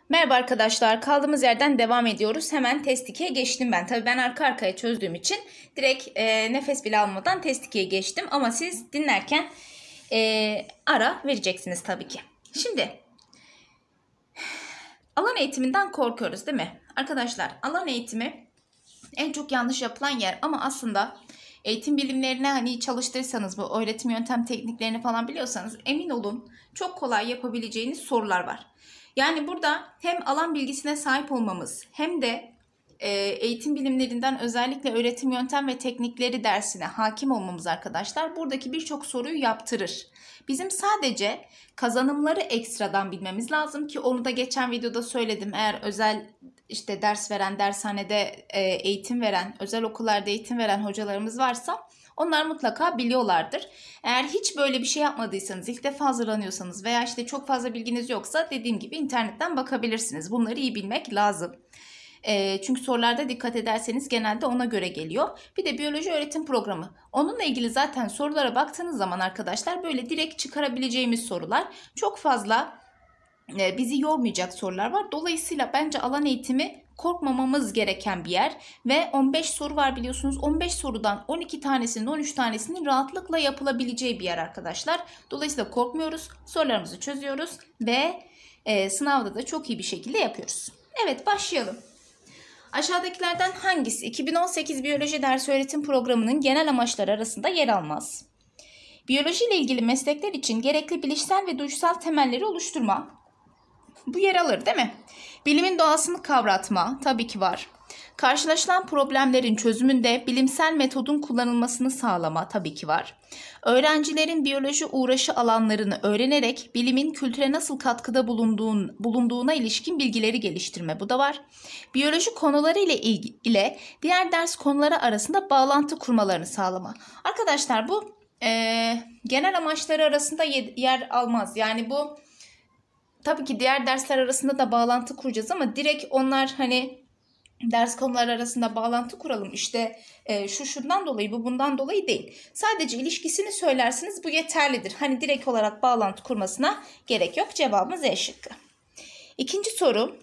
Merhaba arkadaşlar, kaldığımız yerden devam ediyoruz. Hemen test 2'ye geçtim ben. Tabii ben arka arkaya çözdüğüm için direkt nefes bile almadan test 2'ye geçtim. Ama siz dinlerken ara vereceksiniz tabii ki. Şimdi alan eğitiminden korkuyoruz değil mi? Arkadaşlar alan eğitimi en çok yanlış yapılan yer ama aslında eğitim bilimlerine hani çalıştıysanız bu öğretim yöntem tekniklerini falan biliyorsanız emin olun çok kolay yapabileceğiniz sorular var. Yani burada hem alan bilgisine sahip olmamız hem de eğitim bilimlerinden özellikle öğretim yöntem ve teknikleri dersine hakim olmamız arkadaşlar buradaki birçok soruyu yaptırır. Bizim sadece kazanımları ekstradan bilmemiz lazım ki onu da geçen videoda söyledim. Eğer özel işte ders veren, dershanede eğitim veren, özel okullarda eğitim veren hocalarımız varsa onlar mutlaka biliyorlardır. Eğer hiç böyle bir şey yapmadıysanız, ilk defa hazırlanıyorsanız veya işte çok fazla bilginiz yoksa dediğim gibi internetten bakabilirsiniz. Bunları iyi bilmek lazım. Çünkü sorularda dikkat ederseniz genelde ona göre geliyor. Bir de biyoloji öğretim programı. Onunla ilgili zaten sorulara baktığınız zaman arkadaşlar böyle direkt çıkarabileceğimiz sorular. Çok fazla bizi yormayacak sorular var. Dolayısıyla bence alan eğitimi korkmamamız gereken bir yer ve 15 soru var biliyorsunuz. 15 sorudan 12 tanesinin 13 tanesinin rahatlıkla yapılabileceği bir yer arkadaşlar. Dolayısıyla korkmuyoruz. Sorularımızı çözüyoruz ve sınavda da çok iyi bir şekilde yapıyoruz. Evet, başlayalım. Aşağıdakilerden hangisi 2018 biyoloji ders öğretim programının genel amaçları arasında yer almaz? Biyoloji ile ilgili meslekler için gerekli bilişsel ve duygusal temelleri oluşturma. Bu yer alır değil mi? Bilimin doğasını kavratma tabii ki var. Karşılaşılan problemlerin çözümünde bilimsel metodun kullanılmasını sağlama tabii ki var. Öğrencilerin biyoloji uğraşı alanlarını öğrenerek bilimin kültüre nasıl katkıda bulunduğuna ilişkin bilgileri geliştirme, bu da var. Biyoloji konuları ile diğer ders konuları arasında bağlantı kurmalarını sağlama. Arkadaşlar bu genel amaçları arasında yer almaz. Yani bu tabii ki diğer dersler arasında da bağlantı kuracağız ama direkt onlar hani ders konuları arasında bağlantı kuralım işte şundan dolayı bu bundan dolayı değil. Sadece ilişkisini söylersiniz, bu yeterlidir. Hani direkt olarak bağlantı kurmasına gerek yok. Cevabımız E şıkkı. İkinci soru.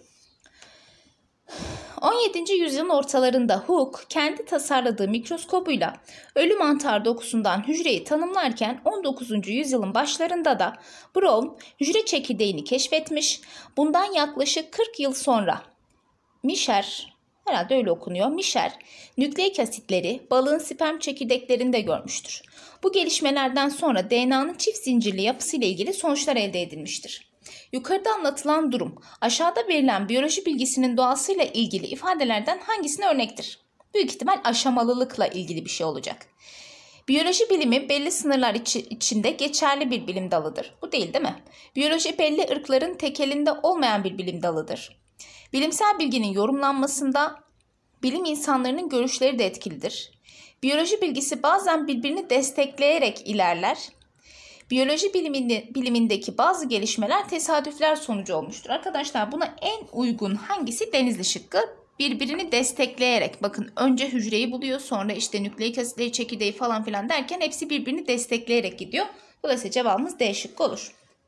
17. yüzyılın ortalarında Hooke kendi tasarladığı mikroskobuyla ölü mantar dokusundan hücreyi tanımlarken 19. yüzyılın başlarında da Brown hücre çekirdeğini keşfetmiş. Bundan yaklaşık 40 yıl sonra Mischer, herhalde öyle okunuyor, Mischer nükleik asitleri balığın sperm çekirdeklerinde görmüştür. Bu gelişmelerden sonra DNA'nın çift zincirli yapısıyla ilgili sonuçlar elde edilmiştir. Yukarıda anlatılan durum aşağıda verilen biyoloji bilgisinin doğasıyla ilgili ifadelerden hangisine örnektir? Büyük ihtimal aşamalılıkla ilgili bir şey olacak. Biyoloji bilimi belli sınırlar içinde geçerli bir bilim dalıdır. Bu değil mi? Biyoloji belli ırkların tekelinde olmayan bir bilim dalıdır. Bilimsel bilginin yorumlanmasında bilim insanlarının görüşleri de etkilidir. Biyoloji bilgisi bazen birbirini destekleyerek ilerler. Biyoloji bilimindeki bazı gelişmeler tesadüfler sonucu olmuştur. Arkadaşlar buna en uygun hangisi? Denizli şıkkı. Birbirini destekleyerek. Bakın önce hücreyi buluyor, sonra işte nükleik asitleri, çekirdeği falan filan derken hepsi birbirini destekleyerek gidiyor. Dolayısıyla cevabımız D şıkkı olur.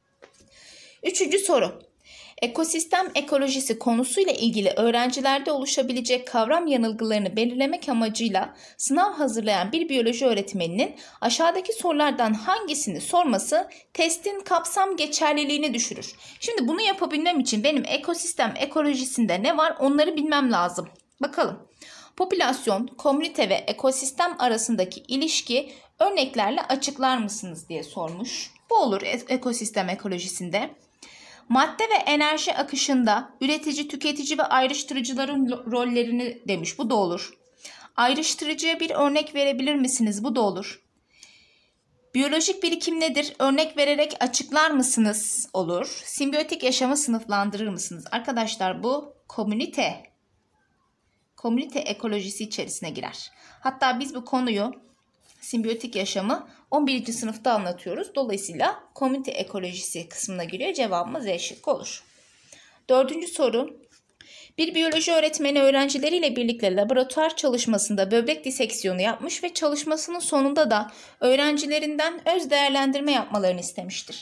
Üçüncü soru. Ekosistem ekolojisi konusuyla ilgili öğrencilerde oluşabilecek kavram yanılgılarını belirlemek amacıyla sınav hazırlayan bir biyoloji öğretmeninin aşağıdaki sorulardan hangisini sorması testin kapsam geçerliliğini düşürür. Şimdi bunu yapabilmem için benim ekosistem ekolojisinde ne var onları bilmem lazım. Bakalım. Popülasyon, komünite ve ekosistem arasındaki ilişki örneklerle açıklar mısınız diye sormuş. Bu olur ekosistem ekolojisinde. Madde ve enerji akışında üretici, tüketici ve ayrıştırıcıların rollerini demiş. Bu da olur. Ayrıştırıcıya bir örnek verebilir misiniz? Bu da olur. Biyolojik birikim nedir? Örnek vererek açıklar mısınız? Olur. Simbiyotik yaşamı sınıflandırır mısınız? Arkadaşlar bu komünite ekolojisi içerisine girer. Hatta biz bu konuyu simbiyotik yaşamı 11. sınıfta anlatıyoruz. Dolayısıyla komünite ekolojisi kısmına giriyor. Cevabımız E şıkkı olur. Dördüncü soru. Bir biyoloji öğretmeni öğrencileriyle birlikte laboratuvar çalışmasında böbrek diseksiyonu yapmış ve çalışmasının sonunda da öğrencilerinden öz değerlendirme yapmalarını istemiştir.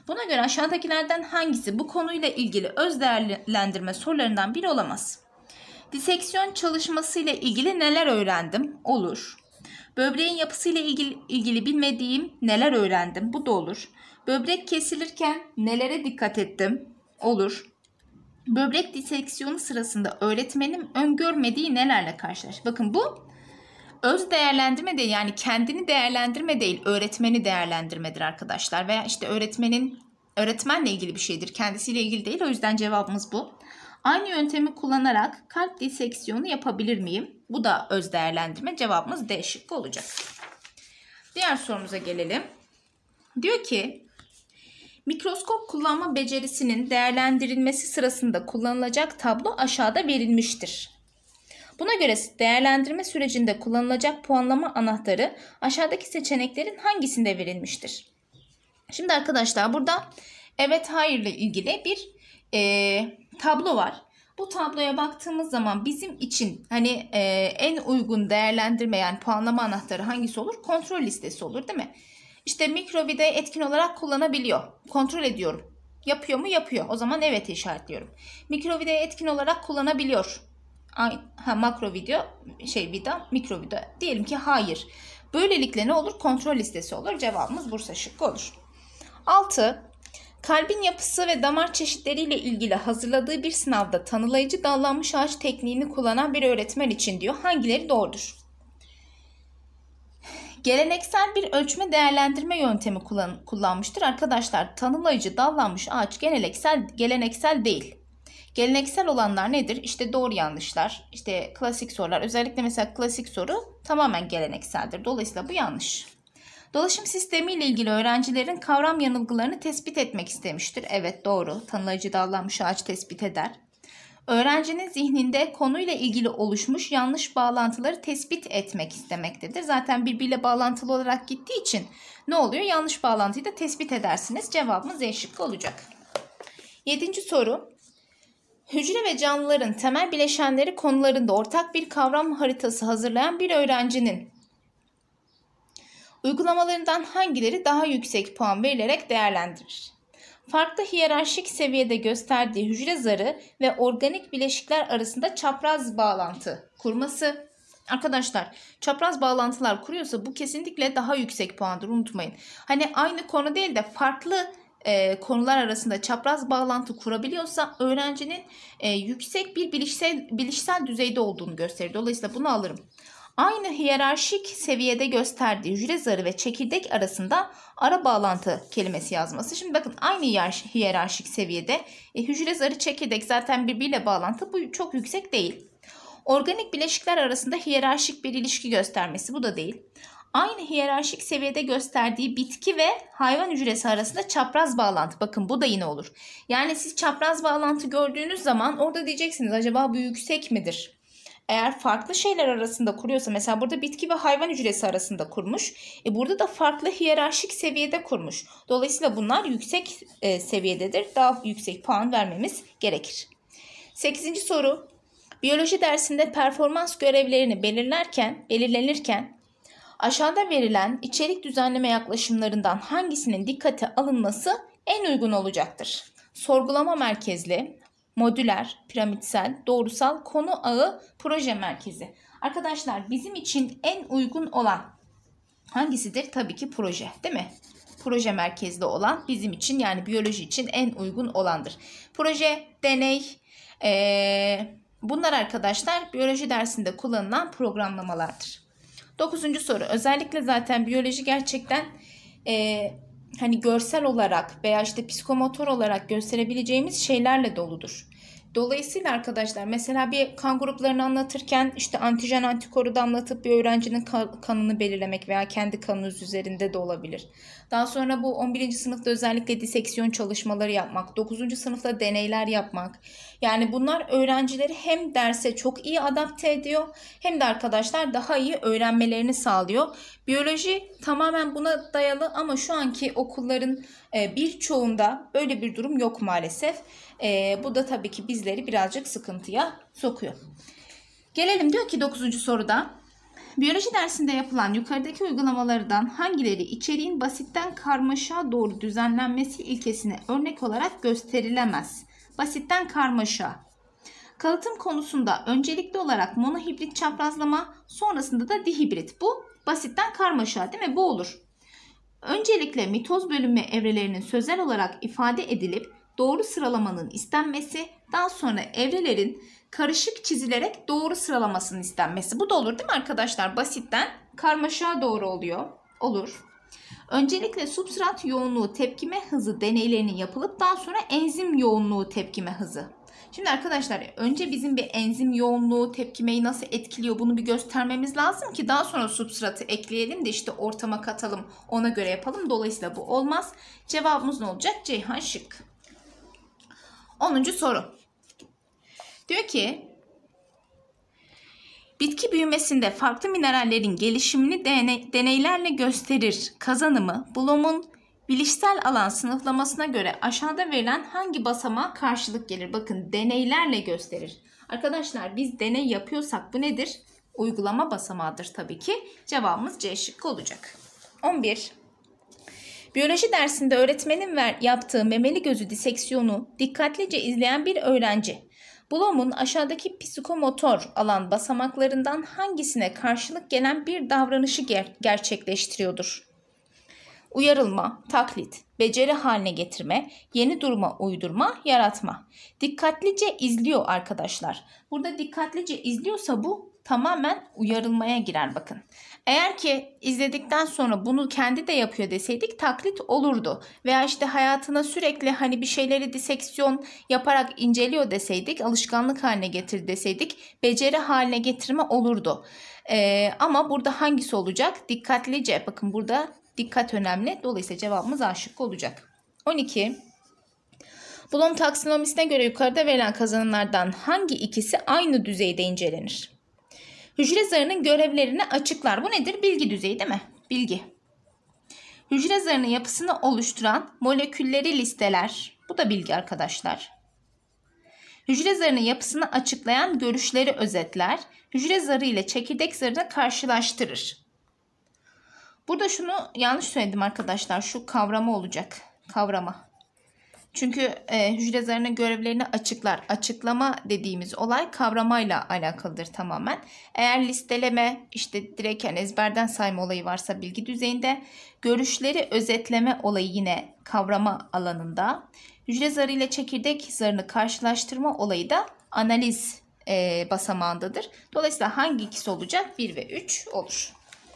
Buna göre aşağıdakilerden hangisi bu konuyla ilgili öz değerlendirme sorularından biri olamaz? Diseksiyon çalışmasıyla ilgili neler öğrendim? Olur. Böbreğin yapısıyla ilgili bilmediğim neler öğrendim? Bu da olur. Böbrek kesilirken nelere dikkat ettim? Olur. Böbrek diseksiyonu sırasında öğretmenim öngörmediği nelerle karşılaştı? Bakın bu öz değerlendirme değil, yani kendini değerlendirme değil, öğretmeni değerlendirmedir arkadaşlar. Veya işte öğretmenle ilgili bir şeydir, kendisiyle ilgili değil. O yüzden cevabımız bu. Aynı yöntemi kullanarak kalp diseksiyonu yapabilir miyim? Bu da öz değerlendirme. Cevabımız D şıkkı olacak. Diğer sorumuza gelelim. Diyor ki mikroskop kullanma becerisinin değerlendirilmesi sırasında kullanılacak tablo aşağıda verilmiştir. Buna göre değerlendirme sürecinde kullanılacak puanlama anahtarı aşağıdaki seçeneklerin hangisinde verilmiştir? Şimdi arkadaşlar burada evet hayır ile ilgili bir tablo var. Bu tabloya baktığımız zaman bizim için en uygun değerlendirme, yani puanlama anahtarı hangisi olur? Kontrol listesi olur, değil mi? İşte mikrovide etkin olarak kullanabiliyor. Kontrol ediyorum. Yapıyor mu? Yapıyor. O zaman evet işaretliyorum. Mikrovide etkin olarak kullanabiliyor. Makro video, vida, mikro video. Diyelim ki hayır. Böylelikle ne olur? Kontrol listesi olur. Cevabımız Bursa şıkkı olur. 6. Kalbin yapısı ve damar çeşitleriyle ilgili hazırladığı bir sınavda tanılayıcı dallanmış ağaç tekniğini kullanan bir öğretmen için diyor hangileri doğrudur? Geleneksel bir ölçme değerlendirme yöntemi kullanmıştır. Arkadaşlar tanılayıcı dallanmış ağaç geleneksel değil. Geleneksel olanlar nedir? İşte doğru yanlışlar, işte klasik sorular. Özellikle mesela klasik soru tamamen gelenekseldir. Dolayısıyla bu yanlış. Dolaşım sistemi ile ilgili öğrencilerin kavram yanılgılarını tespit etmek istemiştir. Evet doğru. Tanılayıcı dallanmış ağaç tespit eder. Öğrencinin zihninde konuyla ilgili oluşmuş yanlış bağlantıları tespit etmek istemektedir. Zaten birbiriyle bağlantılı olarak gittiği için ne oluyor? Yanlış bağlantıyı da tespit edersiniz. Cevabımız E şıkkı olacak. 7. soru. Hücre ve canlıların temel bileşenleri konularında ortak bir kavram haritası hazırlayan bir öğrencinin uygulamalarından hangileri daha yüksek puan verilerek değerlendirir? Farklı hiyerarşik seviyede gösterdiği hücre zarı ve organik bileşikler arasında çapraz bağlantı kurması. Arkadaşlar çapraz bağlantılar kuruyorsa bu kesinlikle daha yüksek puandır, unutmayın. Aynı konu değil de farklı konular arasında çapraz bağlantı kurabiliyorsa öğrencinin yüksek bir bilişsel düzeyde olduğunu gösterir. Dolayısıyla bunu alırım. Aynı hiyerarşik seviyede gösterdiği hücre zarı ve çekirdek arasında ara bağlantı kelimesi yazması. Şimdi bakın aynı hiyerarşik seviyede hücre zarı çekirdek zaten birbiriyle bağlantı, bu çok yüksek değil. Organik bileşikler arasında hiyerarşik bir ilişki göstermesi, bu da değil. Aynı hiyerarşik seviyede gösterdiği bitki ve hayvan hücresi arasında çapraz bağlantı. Bakın bu da yine olur. Yani siz çapraz bağlantı gördüğünüz zaman orada diyeceksiniz acaba bu yüksek midir? Eğer farklı şeyler arasında kuruyorsa, mesela burada bitki ve hayvan hücresi arasında kurmuş. Burada da farklı hiyerarşik seviyede kurmuş. Dolayısıyla bunlar yüksek seviyededir. Daha yüksek puan vermemiz gerekir. 8. soru. Biyoloji dersinde performans görevlerini belirlenirken aşağıda verilen içerik düzenleme yaklaşımlarından hangisinin dikkate alınması en uygun olacaktır? Sorgulama merkezli, modüler, piramitsel, doğrusal, konu ağı, proje merkezi. Arkadaşlar bizim için en uygun olan hangisidir? Tabii ki proje, değil mi? Proje merkezli olan bizim için, yani biyoloji için en uygun olandır. Proje, deney, bunlar arkadaşlar biyoloji dersinde kullanılan programlamalardır. 9. soru. Özellikle zaten biyoloji gerçekten görsel olarak veya işte psikomotor olarak gösterebileceğimiz şeylerle doludur. Dolayısıyla arkadaşlar mesela bir kan gruplarını anlatırken işte antijen antikoru da anlatıp bir öğrencinin kanını belirlemek veya kendi kanınız üzerinde de olabilir. Daha sonra bu 11. sınıfta özellikle diseksiyon çalışmaları yapmak, 9. sınıfta deneyler yapmak. Yani bunlar öğrencileri hem derse çok iyi adapte ediyor hem de arkadaşlar daha iyi öğrenmelerini sağlıyor. Biyoloji tamamen buna dayalı ama şu anki okulların birçoğunda böyle bir durum yok maalesef. Bu da tabii ki bizleri birazcık sıkıntıya sokuyor. Gelelim diyor ki 9. soruda Biyoloji dersinde yapılan yukarıdaki uygulamalardan hangileri içeriğin basitten karmaşa doğru düzenlenmesi ilkesine örnek olarak gösterilemez? Basitten karmaşa. Kalıtım konusunda öncelikli olarak monohibrit çaprazlama, sonrasında da dihibrit. Bu basitten karmaşa değil mi? Bu olur. Öncelikle mitoz bölünme evrelerinin sözel olarak ifade edilip doğru sıralamanın istenmesi, daha sonra evrelerin karışık çizilerek doğru sıralamasının istenmesi. Bu da olur değil mi arkadaşlar? Basitten karmaşa doğru oluyor. Olur. Öncelikle substrat yoğunluğu tepkime hızı deneylerinin yapılıp daha sonra enzim yoğunluğu tepkime hızı. Şimdi arkadaşlar önce bizim bir enzim yoğunluğu tepkimeyi nasıl etkiliyor bunu bir göstermemiz lazım ki daha sonra substratı ekleyelim de işte ortama katalım, ona göre yapalım. Dolayısıyla bu olmaz. Cevabımız ne olacak? Ceyhan şık. 10. soru. Diyor ki bitki büyümesinde farklı minerallerin gelişimini deneylerle gösterir kazanımı Bloom'un bilişsel alan sınıflamasına göre aşağıda verilen hangi basamağa karşılık gelir? Bakın deneylerle gösterir. Arkadaşlar biz deney yapıyorsak bu nedir? Uygulama basamağıdır tabii ki. Cevabımız C şıkkı olacak. 11. Biyoloji dersinde öğretmenin yaptığı memeli gözü diseksiyonu dikkatlice izleyen bir öğrenci Bloom'un aşağıdaki psikomotor alan basamaklarından hangisine karşılık gelen bir davranışı gerçekleştiriyordur? Uyarılma, taklit, beceri haline getirme, yeni duruma uydurma, yaratma. Dikkatlice izliyor arkadaşlar. Burada dikkatlice izliyorsa bu tamamen uyarılmaya girer bakın. Eğer ki izledikten sonra bunu kendi de yapıyor deseydik taklit olurdu. Veya işte hayatına sürekli hani bir şeyleri diseksiyon yaparak inceliyor deseydik, alışkanlık haline getir deseydik beceri haline getirme olurdu. Ama burada hangisi olacak? Dikkatlice, bakın burada dikkat önemli. Dolayısıyla cevabımız A şıkkı olacak. 12. Bloom taksonomisine göre yukarıda verilen kazanımlardan hangi ikisi aynı düzeyde incelenir? Hücre zarının görevlerini açıklar. Bu nedir? Bilgi düzeyi değil mi? Bilgi. Hücre zarının yapısını oluşturan molekülleri listeler. Bu da bilgi arkadaşlar. Hücre zarının yapısını açıklayan görüşleri özetler. Hücre zarı ile çekirdek zarını karşılaştırır. Burada şunu yanlış söyledim arkadaşlar. Şu kavrama olacak. Kavrama. Çünkü hücre zarının görevlerini açıklar. Açıklama dediğimiz olay kavramayla alakalıdır tamamen. Eğer listeleme işte direkt yani ezberden sayma olayı varsa bilgi düzeyinde, görüşleri özetleme olayı yine kavrama alanında. Hücre zarı ile çekirdek zarını karşılaştırma olayı da analiz basamağındadır. Dolayısıyla hangi ikisi olacak? 1 ve 3 olur.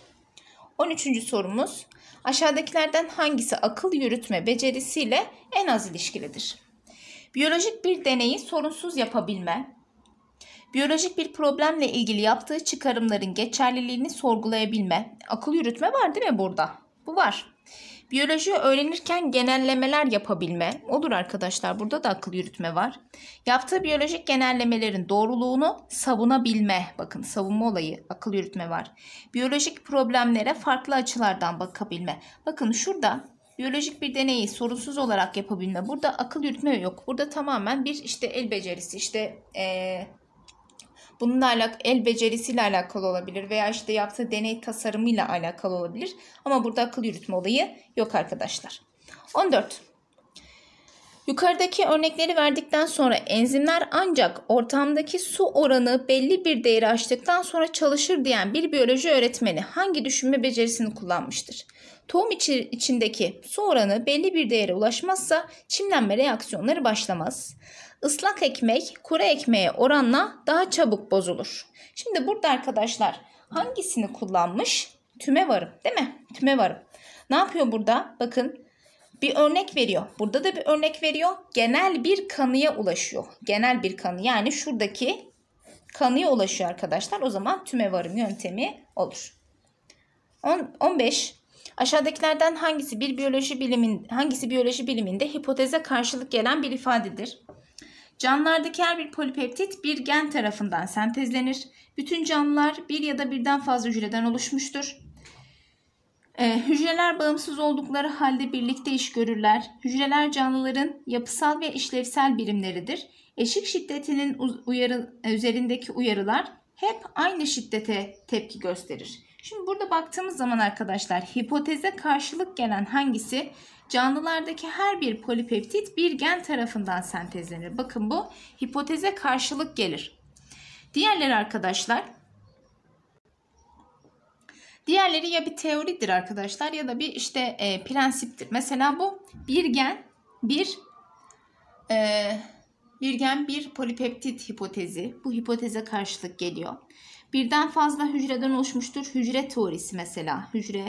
13. sorumuz. Aşağıdakilerden hangisi akıl yürütme becerisiyle en az ilişkilidir? Biyolojik bir deneyi sorunsuz yapabilme, biyolojik bir problemle ilgili yaptığı çıkarımların geçerliliğini sorgulayabilme. Akıl yürütme var değil mi burada? Bu var. Biyolojiyi öğrenirken genellemeler yapabilme. Olur arkadaşlar, burada da akıl yürütme var. Yaptığı biyolojik genellemelerin doğruluğunu savunabilme. Bakın savunma olayı, akıl yürütme var. Biyolojik problemlere farklı açılardan bakabilme. Bakın şurada biyolojik bir deneyi sorunsuz olarak yapabilme. Burada akıl yürütme yok. Burada tamamen bir işte el becerisi, işte bununla alakalı, el becerisiyle alakalı olabilir veya işte yaptığı deney tasarımıyla alakalı olabilir. Ama burada akıl yürütme olayı yok arkadaşlar. 14. Yukarıdaki örnekleri verdikten sonra enzimler ancak ortamdaki su oranı belli bir değeri aştıktan sonra çalışır diyen bir biyoloji öğretmeni hangi düşünme becerisini kullanmıştır? Tohum içindeki su oranı belli bir değere ulaşmazsa çimlenme reaksiyonları başlamaz. Islak ekmek kuru ekmeğe oranla daha çabuk bozulur. Şimdi burada arkadaşlar hangisini kullanmış? Tümevarım değil mi? Tümevarım. Ne yapıyor burada? Bakın bir örnek veriyor. Burada da bir örnek veriyor. Genel bir kanıya ulaşıyor. Genel bir kanı, yani şuradaki kanıya ulaşıyor arkadaşlar. O zaman tümevarım yöntemi olur. 15. Aşağıdakilerden hangisi biyoloji biliminde hipoteze karşılık gelen bir ifadedir? Canlılardaki her bir polipeptit bir gen tarafından sentezlenir. Bütün canlılar bir ya da birden fazla hücreden oluşmuştur. Hücreler bağımsız oldukları halde birlikte iş görürler. Hücreler canlıların yapısal ve işlevsel birimleridir. Eşik şiddetinin üzerindeki uyarılar hep aynı şiddete tepki gösterir. Şimdi burada baktığımız zaman arkadaşlar hipoteze karşılık gelen hangisi? Canlılardaki her bir polipeptit bir gen tarafından sentezlenir. Bakın bu hipoteze karşılık gelir. Diğerleri arkadaşlar, diğerleri ya bir teoridir arkadaşlar ya da bir işte prensiptir. Mesela bu bir gen bir polipeptit hipotezi. Bu hipoteze karşılık geliyor. Birden fazla hücreden oluşmuştur. Hücre teorisi mesela. Hücre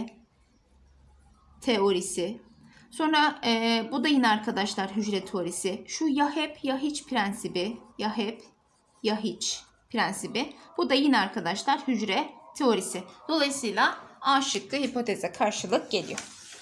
teorisi. Sonra bu da yine arkadaşlar hücre teorisi. Şu ya hep ya hiç prensibi. Ya hep ya hiç prensibi. Bu da yine arkadaşlar hücre teorisi. Dolayısıyla A şıkkı hipoteze karşılık geliyor.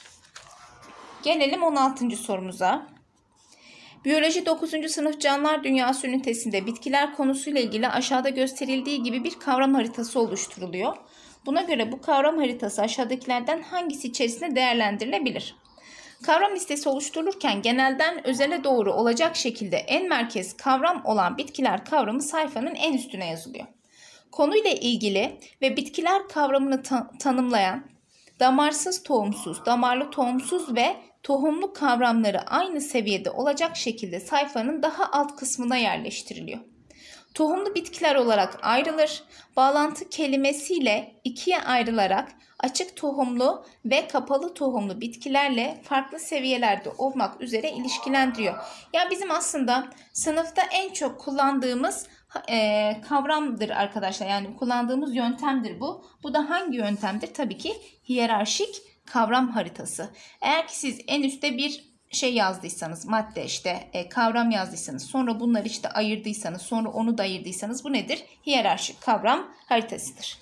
Gelelim 16. sorumuza. Biyoloji 9. sınıf canlılar dünyası ünitesinde bitkiler konusuyla ilgili aşağıda gösterildiği gibi bir kavram haritası oluşturuluyor. Buna göre bu kavram haritası aşağıdakilerden hangisi içerisinde değerlendirilebilir? Kavram listesi oluşturulurken genelden özele doğru olacak şekilde en merkez kavram olan bitkiler kavramı sayfanın en üstüne yazılıyor. Konuyla ilgili ve bitkiler kavramını tanımlayan damarsız tohumsuz, damarlı tohumsuz ve tohumlu kavramları aynı seviyede olacak şekilde sayfanın daha alt kısmına yerleştiriliyor. Tohumlu bitkiler olarak ayrılır. Bağlantı kelimesiyle ikiye ayrılarak açık tohumlu ve kapalı tohumlu bitkilerle farklı seviyelerde olmak üzere ilişkilendiriyor. Ya bizim aslında sınıfta en çok kullandığımız kavramdır arkadaşlar. Yani kullandığımız yöntemdir bu. Bu da hangi yöntemdir? Tabii ki hiyerarşik kavram haritası. Eğer ki siz en üstte bir şey yazdıysanız, madde işte kavram yazdıysanız, sonra bunları işte ayırdıysanız, sonra onu da ayırdıysanız bu nedir? Hiyerarşik kavram haritasıdır.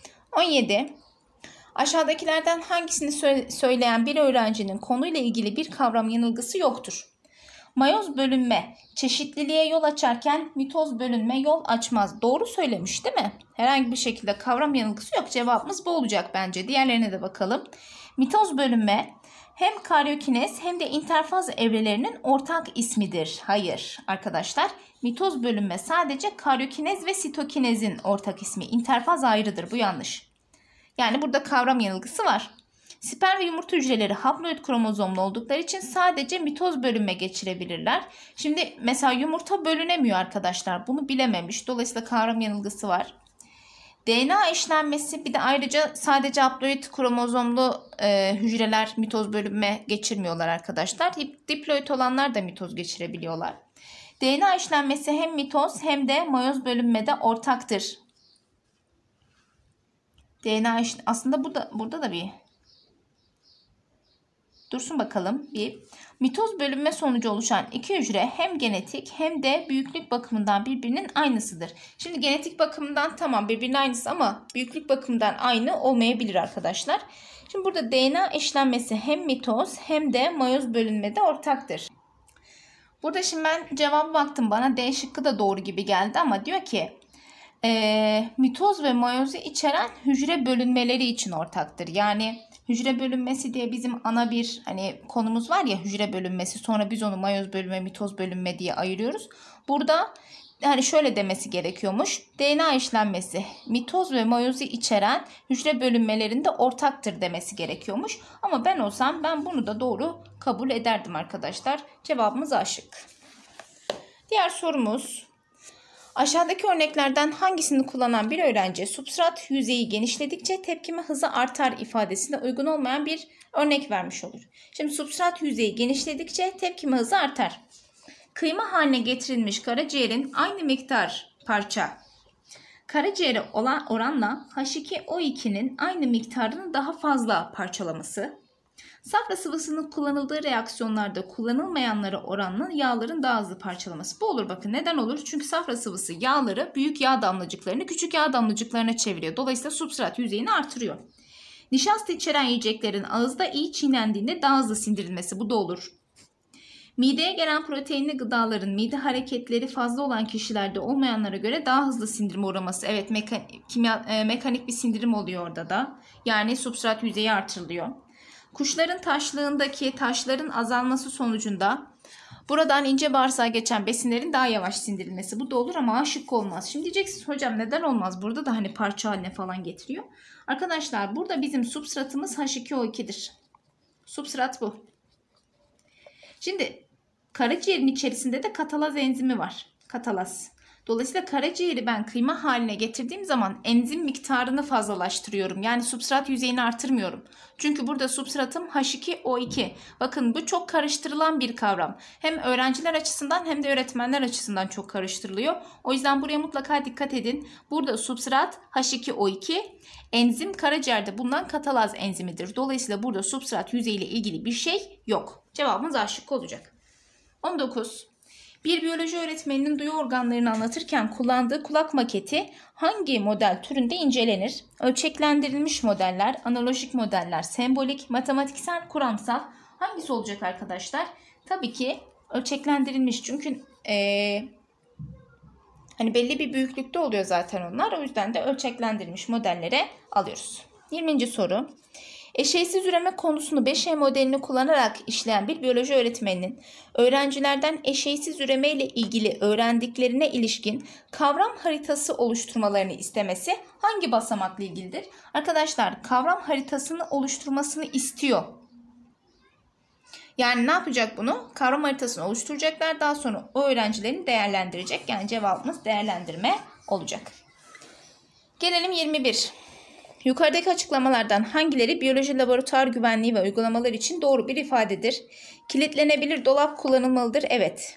17. Aşağıdakilerden hangisini söyleyen bir öğrencinin konuyla ilgili bir kavram yanılgısı yoktur? Mayoz bölünme çeşitliliğe yol açarken mitoz bölünme yol açmaz. Doğru söylemiş değil mi? Herhangi bir şekilde kavram yanılgısı yok. Cevabımız bu olacak bence. Diğerlerine de bakalım. Mitoz bölünme hem karyokinez hem de interfaz evrelerinin ortak ismidir. Hayır arkadaşlar. Mitoz bölünme sadece karyokinez ve sitokinezin ortak ismi. İnterfaz ayrıdır. Bu yanlış. Yani burada kavram yanılgısı var. Sperm ve yumurta hücreleri haploid kromozomlu oldukları için sadece mitoz bölünme geçirebilirler. Şimdi mesela yumurta bölünemiyor arkadaşlar. Bunu bilememiş. Dolayısıyla kavram yanılgısı var. DNA işlenmesi bir de ayrıca sadece haploid kromozomlu hücreler mitoz bölünme geçirmiyorlar arkadaşlar. Diploid olanlar da mitoz geçirebiliyorlar. DNA işlenmesi hem mitoz hem de mayoz bölünmede ortaktır. DNA aslında burada da bir dursun bakalım. Bir mitoz bölünme sonucu oluşan iki hücre hem genetik hem de büyüklük bakımından birbirinin aynısıdır. Şimdi genetik bakımından tamam birbirinin aynısı ama büyüklük bakımından aynı olmayabilir arkadaşlar. Şimdi burada DNA eşlenmesi hem mitoz hem de mayoz bölünmede ortaktır. Burada şimdi ben cevaba baktım, bana D şıkkı da doğru gibi geldi ama diyor ki mitoz ve mayozu içeren hücre bölünmeleri için ortaktır. Yani hücre bölünmesi diye bizim ana bir konumuz var ya, hücre bölünmesi, sonra biz onu mayoz bölünme, mitoz bölünme diye ayırıyoruz. Burada şöyle demesi gerekiyormuş. DNA işlenmesi mitoz ve mayozu içeren hücre bölünmelerinde ortaktır demesi gerekiyormuş. Ama ben olsam ben bunu da doğru kabul ederdim arkadaşlar. Cevabımız A şıkkı. Diğer sorumuz. Aşağıdaki örneklerden hangisini kullanan bir öğrenci substrat yüzeyi genişledikçe tepkime hızı artar ifadesine uygun olmayan bir örnek vermiş olur. Şimdi substrat yüzeyi genişledikçe tepkime hızı artar. Kıyma haline getirilmiş karaciğerin aynı miktar parça karaciğere olan oranla H2O2'nin aynı miktarını daha fazla parçalaması. Safra sıvısının kullanıldığı reaksiyonlarda kullanılmayanlara oranla yağların daha hızlı parçalaması. Bu olur bakın. Neden olur? Çünkü safra sıvısı yağları büyük yağ damlacıklarını küçük yağ damlacıklarına çeviriyor. Dolayısıyla substrat yüzeyini artırıyor. Nişasta içeren yiyeceklerin ağızda iyi çiğnendiğinde daha hızlı sindirilmesi. Bu da olur. Mideye gelen proteinli gıdaların mide hareketleri fazla olan kişilerde olmayanlara göre daha hızlı sindirime uğraması. Evet, mekanik bir sindirim oluyor orada da. Yani substrat yüzeyi artırılıyor. Kuşların taşlığındaki taşların azalması sonucunda Buradan ince bağırsağa geçen besinlerin daha yavaş sindirilmesi. Bu da olur ama A şıkkı olmaz. Şimdi diyeceksiniz hocam neden olmaz? Burada da hani parça haline falan getiriyor. Arkadaşlar burada bizim substratımız H2O2'dir. Substrat bu. Şimdi karaciğerin içerisinde de katalaz enzimi var. Katalaz. Dolayısıyla karaciğeri ben kıyma haline getirdiğim zaman enzim miktarını fazlalaştırıyorum. Yani substrat yüzeyini artırmıyorum. Çünkü burada substratım H2O2. Bakın bu çok karıştırılan bir kavram. Hem öğrenciler açısından hem de öğretmenler açısından çok karıştırılıyor. O yüzden buraya mutlaka dikkat edin. Burada substrat H2O2, enzim karaciğerde bulunan katalaz enzimidir. Dolayısıyla burada substrat yüzeyiyle ilgili bir şey yok. Cevabımız A şıkkı olacak. 19. Bir biyoloji öğretmeninin duyu organlarını anlatırken kullandığı kulak maketi hangi model türünde incelenir? Ölçeklendirilmiş modeller, analojik modeller, sembolik, matematiksel, kuramsal. Hangisi olacak arkadaşlar? Tabii ki ölçeklendirilmiş. Çünkü hani belli bir büyüklükte oluyor zaten onlar. O yüzden de ölçeklendirilmiş modellere alıyoruz. 20. soru. Eşeğsiz üreme konusunu 5E modelini kullanarak işleyen bir biyoloji öğretmeninin öğrencilerden eşeğsiz üreme ile ilgili öğrendiklerine ilişkin kavram haritası oluşturmalarını istemesi hangi basamakla ilgilidir? Arkadaşlar kavram haritasını oluşturmasını istiyor. Yani ne yapacak bunu? Kavram haritasını oluşturacaklar. Daha sonra o öğrencilerini değerlendirecek. Yani cevabımız değerlendirme olacak. Gelelim 21. Yukarıdaki açıklamalardan hangileri biyoloji laboratuvar güvenliği ve uygulamalar için doğru bir ifadedir? Kilitlenebilir dolap kullanılmalıdır. Evet.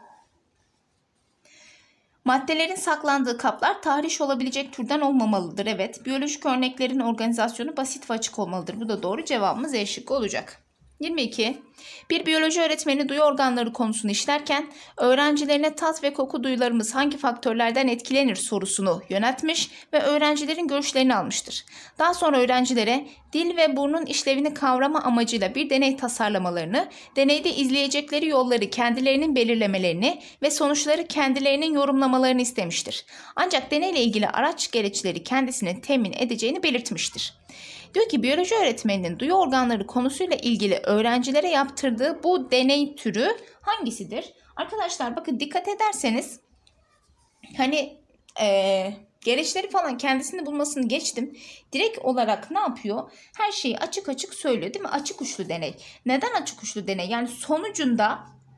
Maddelerin saklandığı kaplar tahriş olabilecek türden olmamalıdır. Evet. Biyolojik örneklerin organizasyonu basit ve açık olmalıdır. Bu da doğru. Cevabımız E şıkkı olacak. 22. Bir biyoloji öğretmeni duyu organları konusunu işlerken öğrencilerine tat ve koku duyularımız hangi faktörlerden etkilenir sorusunu yöneltmiş ve öğrencilerin görüşlerini almıştır. Daha sonra öğrencilere dil ve burnun işlevini kavrama amacıyla bir deney tasarlamalarını, deneyde izleyecekleri yolları kendilerinin belirlemelerini ve sonuçları kendilerinin yorumlamalarını istemiştir. Ancak deneyle ilgili araç gereçleri kendisine temin edeceğini belirtmiştir. Diyor ki biyoloji öğretmeninin duyu organları konusuyla ilgili öğrencilere yaptırdığı bu deney türü hangisidir? Arkadaşlar bakın dikkat ederseniz hani gereçleri falan kendisini bulmasını geçtim. Direkt olarak ne yapıyor? Her şeyi açık açık söylüyor değil mi? Açık uçlu deney. Neden açık uçlu deney? Yani sonucunda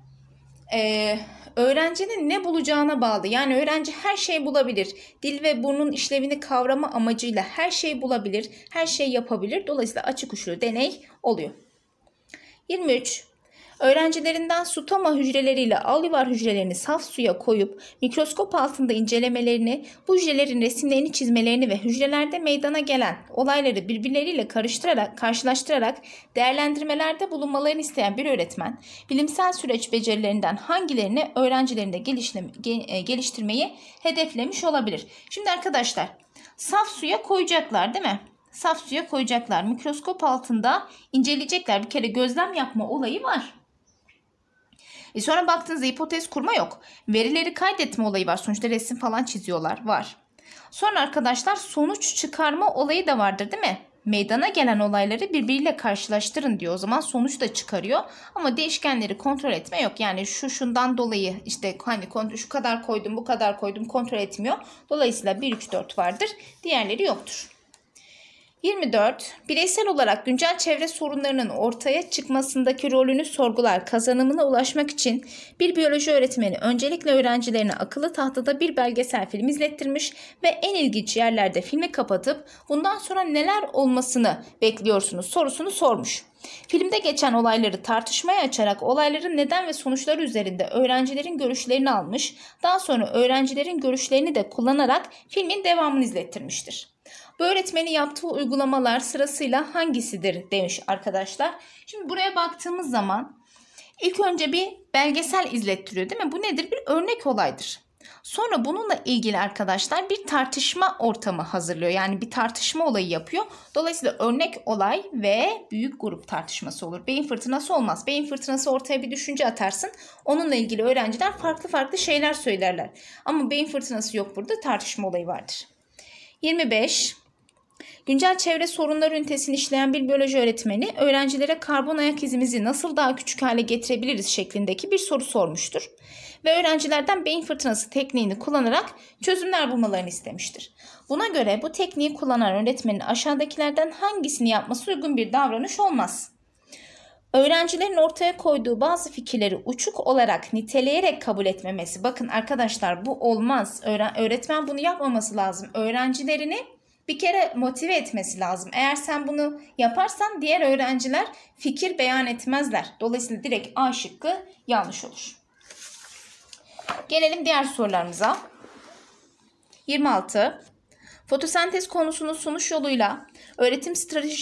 öğrencinin ne bulacağına bağlı. Yani öğrenci her şeyi bulabilir. Dil ve burnun işlevini kavrama amacıyla her şeyi bulabilir, her şeyi yapabilir. Dolayısıyla açık uçlu deney oluyor. 23. Öğrencilerinden stoma hücreleriyle alüvar hücrelerini saf suya koyup mikroskop altında incelemelerini, bu hücrelerin resimlerini çizmelerini ve hücrelerde meydana gelen olayları birbirleriyle karşılaştırarak değerlendirmelerde bulunmalarını isteyen bir öğretmen, bilimsel süreç becerilerinden hangilerini öğrencilerinde geliştirmeyi hedeflemiş olabilir? Şimdi arkadaşlar saf suya koyacaklar değil mi? Saf suya koyacaklar. Mikroskop altında inceleyecekler. Bir kere gözlem yapma olayı var. Sonra baktığınızda hipotez kurma yok. Verileri kaydetme olayı var. Sonuçta resim falan çiziyorlar. Var. Sonra arkadaşlar sonuç çıkarma olayı da vardır değil mi? Meydana gelen olayları birbiriyle karşılaştırın diyor. O zaman sonuç da çıkarıyor. Ama değişkenleri kontrol etme yok. Yani şundan dolayı işte hani şu kadar koydum bu kadar koydum kontrol etmiyor. Dolayısıyla 1, 3, 4 vardır. Diğerleri yoktur. 24. Bireysel olarak güncel çevre sorunlarının ortaya çıkmasındaki rolünü sorgular kazanımına ulaşmak için bir biyoloji öğretmeni öncelikle öğrencilerine akıllı tahtada bir belgesel film izlettirmiş ve en ilginç yerlerde filmi kapatıp bundan sonra neler olmasını bekliyorsunuz sorusunu sormuş. Filmde geçen olayları tartışmaya açarak olayların neden ve sonuçları üzerinde öğrencilerin görüşlerini almış, daha sonra öğrencilerin görüşlerini de kullanarak filmin devamını izlettirmiştir. Bu öğretmenin yaptığı uygulamalar sırasıyla hangisidir demiş arkadaşlar. Şimdi buraya baktığımız zaman ilk önce bir belgesel izlettiriyor değil mi? Bu nedir? Bir örnek olaydır. Sonra bununla ilgili arkadaşlar bir tartışma ortamı hazırlıyor. Yani bir tartışma olayı yapıyor. Dolayısıyla örnek olay ve büyük grup tartışması olur. Beyin fırtınası olmaz. Beyin fırtınası ortaya bir düşünce atarsın. Onunla ilgili öğrenciler farklı şeyler söylerler. Ama beyin fırtınası yok burada. Tartışma olayı vardır. 25. Güncel çevre sorunları ünitesini işleyen bir biyoloji öğretmeni öğrencilere karbon ayak izimizi nasıl daha küçük hale getirebiliriz şeklindeki bir soru sormuştur. Ve öğrencilerden beyin fırtınası tekniğini kullanarak çözümler bulmalarını istemiştir. Buna göre bu tekniği kullanan öğretmenin aşağıdakilerden hangisini yapması uygun bir davranış olmaz? Öğrencilerin ortaya koyduğu bazı fikirleri uçuk olarak niteleyerek kabul etmemesi. Bakın arkadaşlar, bu olmaz. Öğretmen bunu yapmaması lazım. Öğrencilerini bir kere motive etmesi lazım. Eğer sen bunu yaparsan diğer öğrenciler fikir beyan etmezler. Dolayısıyla direkt A şıkkı yanlış olur. Gelelim diğer sorularımıza. 26. Fotosentez konusunu sunuş yoluyla öğretim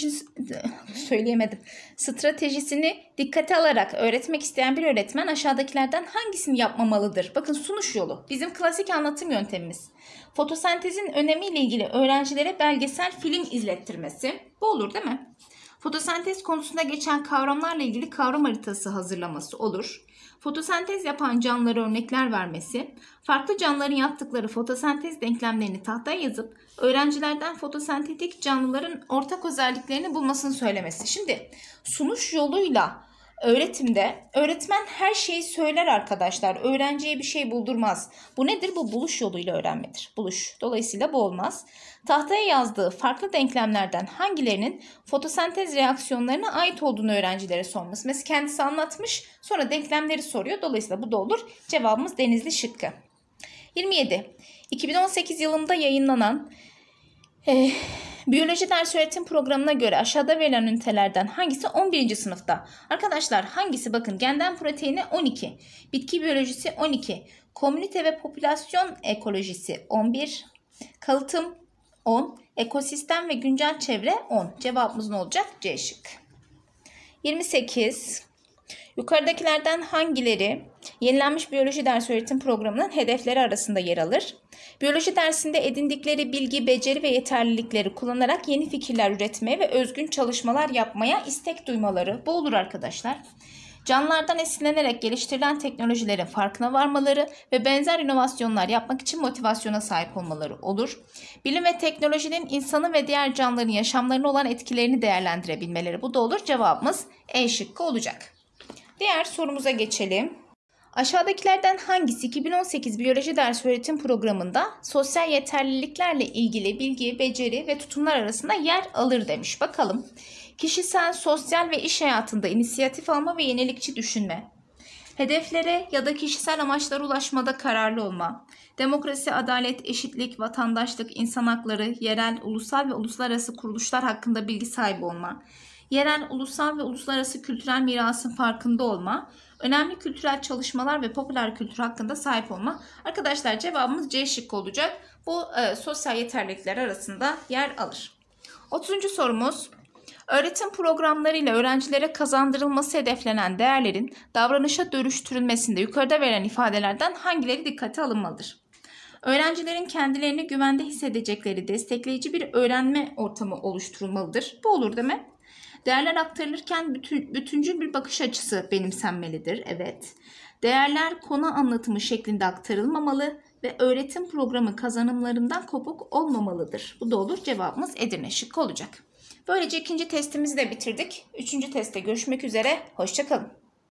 stratejisini dikkate alarak öğretmek isteyen bir öğretmen aşağıdakilerden hangisini yapmamalıdır? Bakın, sunuş yolu bizim klasik anlatım yöntemimiz. Fotosentezin önemiyle ilgili öğrencilere belgesel film izlettirmesi. Bu olur değil mi? Fotosentez konusunda geçen kavramlarla ilgili kavram haritası hazırlaması olur. Fotosentez yapan canlılara örnekler vermesi, farklı canlıların yaptıkları fotosentez denklemlerini tahtaya yazıp öğrencilerden fotosentetik canlıların ortak özelliklerini bulmasını söylemesi. Şimdi sunuş yoluyla öğretimde öğretmen her şeyi söyler arkadaşlar. Öğrenciye bir şey buldurmaz. Bu nedir? Bu buluş yoluyla öğrenmedir. Buluş. Dolayısıyla bu olmaz. Tahtaya yazdığı farklı denklemlerden hangilerinin fotosentez reaksiyonlarına ait olduğunu öğrencilere sorması. Mesela kendisi anlatmış, sonra denklemleri soruyor. Dolayısıyla bu da olur. Cevabımız Denizli şıkkı. 27. 2018 yılında yayınlanan biyoloji ders öğretim programına göre aşağıda verilen ünitelerden hangisi 11. sınıfta? Arkadaşlar hangisi? Bakın, genden proteini 12, bitki biyolojisi 12, komünite ve popülasyon ekolojisi 11, kalıtım 10, ekosistem ve güncel çevre 10. Cevabımız ne olacak? C şık. 28. Yukarıdakilerden hangileri yenilenmiş biyoloji ders öğretim programının hedefleri arasında yer alır? Biyoloji dersinde edindikleri bilgi, beceri ve yeterlilikleri kullanarak yeni fikirler üretmeye ve özgün çalışmalar yapmaya istek duymaları. Bu olur arkadaşlar. Canlılardan esinlenerek geliştirilen teknolojilerin farkına varmaları ve benzer inovasyonlar yapmak için motivasyona sahip olmaları olur. Bilim ve teknolojinin insanın ve diğer canlıların yaşamlarına olan etkilerini değerlendirebilmeleri. Bu da olur. Cevabımız E şıkkı olacak. Diğer sorumuza geçelim. Aşağıdakilerden hangisi 2018 biyoloji ders öğretim programında sosyal yeterliliklerle ilgili bilgi, beceri ve tutumlar arasında yer alır demiş. Bakalım. Kişisel, sosyal ve iş hayatında inisiyatif alma ve yenilikçi düşünme. Hedeflere ya da kişisel amaçlara ulaşmada kararlı olma. Demokrasi, adalet, eşitlik, vatandaşlık, insan hakları, yerel, ulusal ve uluslararası kuruluşlar hakkında bilgi sahibi olma. Yerel, ulusal ve uluslararası kültürel mirasın farkında olma. Önemli kültürel çalışmalar ve popüler kültür hakkında sahip olma. Arkadaşlar cevabımız C şıkkı olacak. Bu sosyal yeterlilikler arasında yer alır. 30. sorumuz. Öğretim programlarıyla öğrencilere kazandırılması hedeflenen değerlerin davranışa dönüştürülmesinde yukarıda verilen ifadelerden hangileri dikkate alınmalıdır? Öğrencilerin kendilerini güvende hissedecekleri destekleyici bir öğrenme ortamı oluşturulmalıdır. Bu olur değil mi? Değerler aktarılırken bütüncül bir bakış açısı benimsenmelidir. Evet. Değerler konu anlatımı şeklinde aktarılmamalı ve öğretim programı kazanımlarından kopuk olmamalıdır. Bu da olur. Cevabımız Edirne şıkkı olacak. Böylece ikinci testimizi de bitirdik. Üçüncü testte görüşmek üzere. Hoşça kalın.